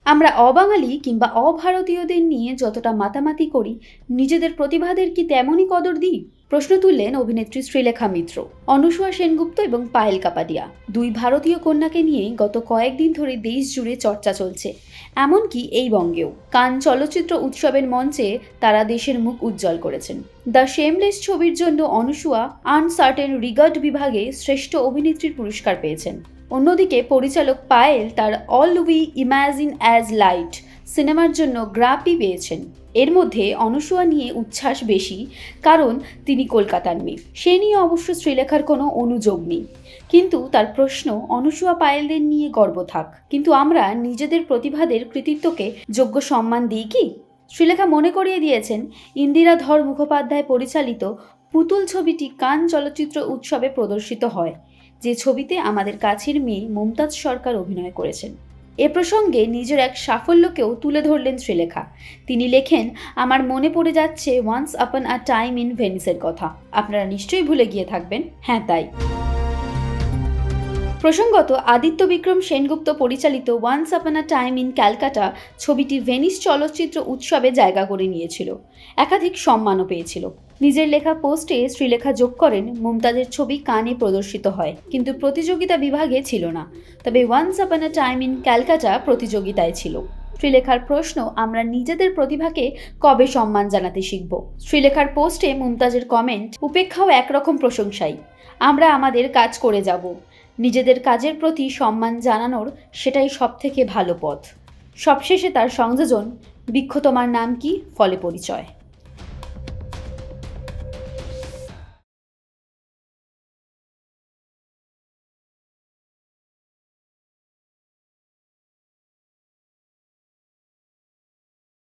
আমরা অবাঙালি কিংবা অভারতীয়দের নিয়ে যতটা মাতামাতি করি, নিজেদের প্রতিভাদের কি তেমনই কদর দিই? প্রশ্ন তুললেন অভিনেত্রী শ্রীলেখা মিত্র। অনুসুয়া সেনগুপ্ত এবং পায়েল কাপাডিয়া দুই ভারতীয় কন্যাকে নিয়ে গত কয়েকদিন ধরে দেশ জুড়ে চর্চা চলছে, এমনকি এই বঙ্গেও। কান চলচ্চিত্র উৎসবের মঞ্চে তারা দেশের মুখ উজ্জ্বল করেছেন। দ্য শেমলেস ছবির জন্য অনুসুয়া আনসার্টেন রিগার্ড বিভাগে শ্রেষ্ঠ অভিনেত্রীর পুরস্কার পেয়েছেন। অন্যদিকে পরিচালক পায়েল তার all we imagine as light সিনেমার জন্য গ্রাপি পেয়েছেন। এর মধ্যে অনুসুয়া নিয়ে উচ্ছ্বাস বেশি, কারণ তিনি কলকাতার মেয়ে। সে নিয়ে অবশ্য শ্রীলেখার কোনো অনুযোগ নেই, কিন্তু তার প্রশ্ন, অনুসুয়া পায়েলদের নিয়ে গর্ব থাক, কিন্তু আমরা নিজেদের প্রতিভাদের কৃতিত্বকে যোগ্য সম্মান দিই কি? শ্রীলেখা মনে করিয়ে দিয়েছেন, ইন্দিরা ধর মুখোপাধ্যায় পরিচালিত পুতুল ছবিটি কান চলচ্চিত্র উৎসবে প্রদর্শিত হয়, যে ছবিতে আমাদের কাছের মেয়ে মুমতাজ সরকার অভিনয় করেছেন। এ প্রসঙ্গে নিজের এক সাফল্যকেও তুলে ধরলেন শ্রীলেখা। তিনি লেখেন, আমার মনে পড়ে যাচ্ছে once upon a time in ভেনিসের কথা। আপনারা নিশ্চয়ই ভুলে গিয়ে থাকবেন। হ্যাঁ, তাই। প্রসঙ্গত, আদিত্য বিক্রম সেনগুপ্ত পরিচালিত once upon a time in Calcutta ছবিটি ভেনিস চলচ্চিত্র উৎসবে জায়গা করে নিয়েছিল, একাধিক সম্মানও পেয়েছিল। নিজের লেখা পোস্টে শ্রীলেখা যোগ করেন, মুমতাজের ছবি কানে প্রদর্শিত হয়, কিন্তু প্রতিযোগিতা বিভাগে ছিল না, তবে once upon a time in Calcutta প্রতিযোগিতায় ছিল। শ্রীলেখার প্রশ্ন, আমরা নিজেদের প্রতিভাকে কবে সম্মান জানাতে শিখব? শ্রীলেখার পোস্টে মুমতাজের কমেন্ট, উপেক্ষাও একরকম প্রশংসাই। আমরা আমাদের কাজ করে যাব, নিজেদের কাজের প্রতি সম্মান জানানোর সেটাই সবথেকে ভালো পথ। সবশেষে তার সংযোজন, বৃক্ষ তোমার নাম কি, ফলে পরিচয়।